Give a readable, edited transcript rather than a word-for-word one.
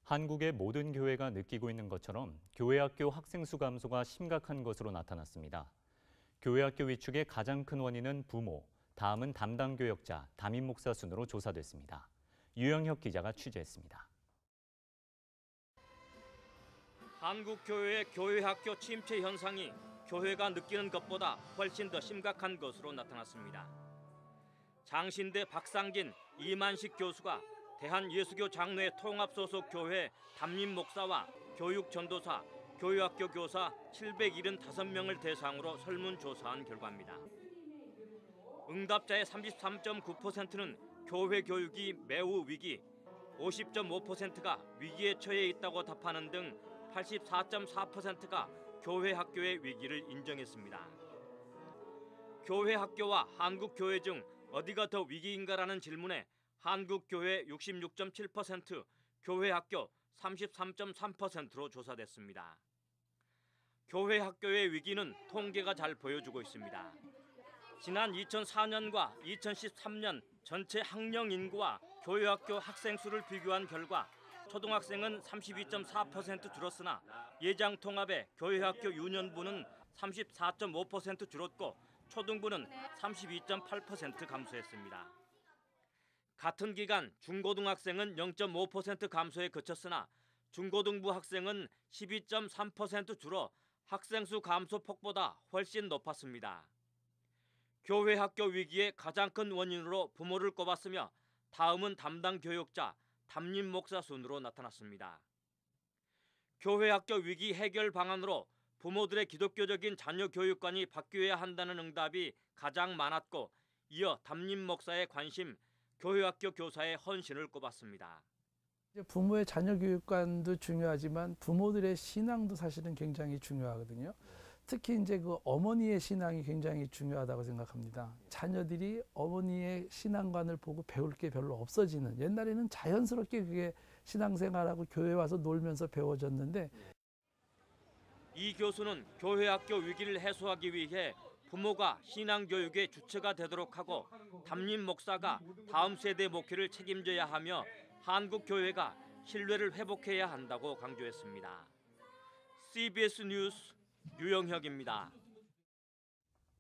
한국의 모든 교회가 느끼고 있는 것처럼 교회학교 학생 수 감소가 심각한 것으로 나타났습니다. 교회학교 위축의 가장 큰 원인은 부모, 다음은 담당 교역자, 담임 목사 순으로 조사됐습니다. 유영혁 기자가 취재했습니다. 한국 교회의 교회학교 침체 현상이 교회가 느끼는 것보다 훨씬 더 심각한 것으로 나타났습니다. 장신대 박상진, 이만식 교수가 대한예수교 장로회 통합 소속 교회 담임 목사와 교육 전도사, 교회학교 교사 775명을 대상으로 설문조사한 결과입니다. 응답자의 33.9%는 교회 교육이 매우 위기, 50.5%가 위기에 처해 있다고 답하는 등 84.4%가 교회 학교의 위기를 인정했습니다. 교회 학교와 한국 교회 중 어디가 더 위기인가라는 질문에 한국 교회 66.7%, 교회 학교 33.3%로 조사됐습니다. 교회 학교의 위기는 통계가 잘 보여주고 있습니다. 지난 2004년과 2013년 전체 학령 인구와 교회 학교 학생 수를 비교한 결과 초등학생은 32.4% 줄었으나 예장 통합의 교회 학교 유년부는 34.5% 줄었고 초등부는 32.8% 감소했습니다. 같은 기간 중고등학생은 0.5% 감소에 그쳤으나 중고등부 학생은 12.3% 줄어 학생 수 감소 폭보다 훨씬 높았습니다. 교회 학교 위기의 가장 큰 원인으로 부모를 꼽았으며 다음은 담당 교역자, 담임 목사 순으로 나타났습니다. 교회 학교 위기 해결 방안으로 부모들의 기독교적인 자녀 교육관이 바뀌어야 한다는 응답이 가장 많았고 이어 담임 목사의 관심, 교회학교 교사의 헌신을 꼽았습니다. 부모의 자녀 교육관도 중요하지만 부모들의 신앙도 사실은 굉장히 중요하거든요. 특히 이제 그 어머니의 신앙이 굉장히 중요하다고 생각합니다. 자녀들이 어머니의 신앙관을 보고 배울 게 별로 없어지는, 옛날에는 자연스럽게 그게 신앙생활하고 교회 와서 놀면서 배워졌는데, 이 교수는 교회학교 위기를 해소하기 위해 부모가 신앙교육의 주체가 되도록 하고 담임 목사가 다음 세대 목회를 책임져야 하며 한국 교회가 신뢰를 회복해야 한다고 강조했습니다. CBS 뉴스 유영혁입니다.